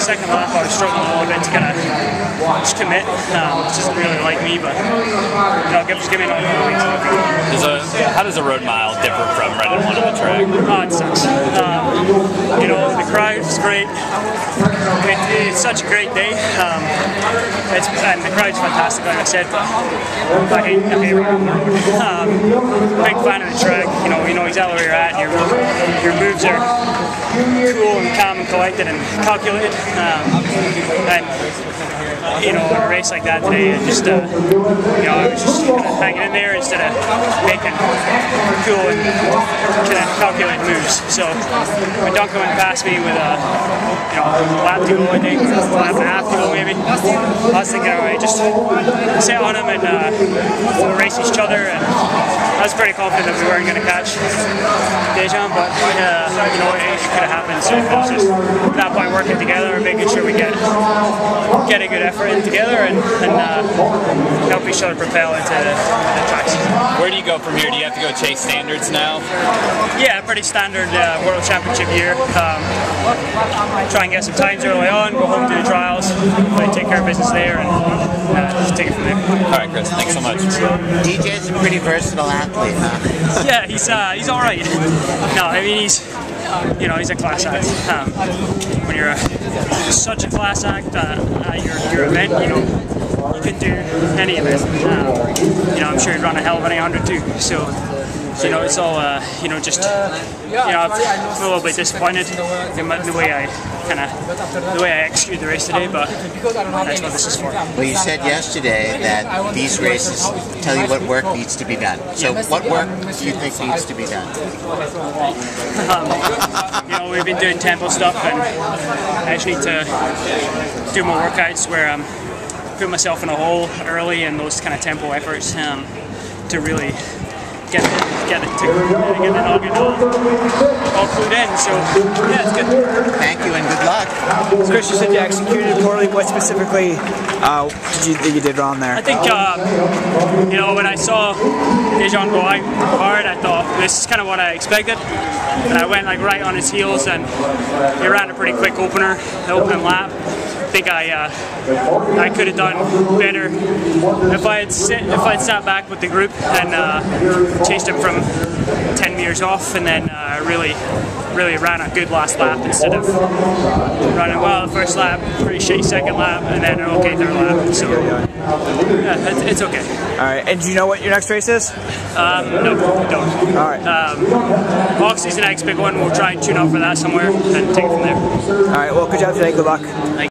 second lap I was struggling a little bit to kind of just commit, which isn't really like me, but just give me another couple weeks. How does a road mile differ from running one on the track? Oh, it sucks. The crowd is great. It's such a great day. And the crowd's fantastic, like I said, but I hate running on the road. Big fan of the track. You know exactly where you're at. Your moves are cool and calm and collected and calculated. In a race like that today, I was just kind of hanging in there instead of making cool and kind of calculated moves. So when Duncan went past me with a lap to go, I think, lap and a half to go maybe, I was thinking, all right, just sit on him and we'll race each other. And I was pretty confident that we weren't going to catch Dejan, but it could have happened. So it was just at that point working together and making sure we get a good effort in together and help each other propel into the tracks. Where do you go from here? Do you have to go chase standards now? Yeah, pretty standard World Championship year. Try and get some times early on, go home to the trials, take care of business there, and just take it from there. All right, Chris, thanks so much. DJ's a pretty versatile athlete, huh? Yeah, he's all right. No, I mean he's a class act. When you're such a class act at your event, you can do any event. I'm sure he'd run a hell of an 800 too. So it's all I'm a little bit disappointed in the way I executed the race today, but that's what this is for. Well, you said yesterday that these races tell you what work needs to be done. So what work do you think needs to be done? We've been doing tempo stuff, and I actually need to do more workouts where I'm putting myself in a hole early and those kind of tempo efforts to really get the noggin all clued in. So yeah, it's good. Thank you and good luck. So Chris, you said you executed poorly. What specifically did you think you did wrong there? I think when I saw Dejan go out hard, I thought this is kind of what I expected, and I went right on his heels, and he ran a pretty quick opener, the opening lap. I think I could have done better if I'd sat back with the group and chased him from 10 meters off, and then really ran a good last lap instead of running well the first lap, pretty shitty second lap, and then an okay third lap. So yeah, it's okay. All right, and do you know what your next race is? No, we don't. All right. Oxley's the next big one. We'll try and tune up for that somewhere and take it from there. All right. Well, good job today. Good luck.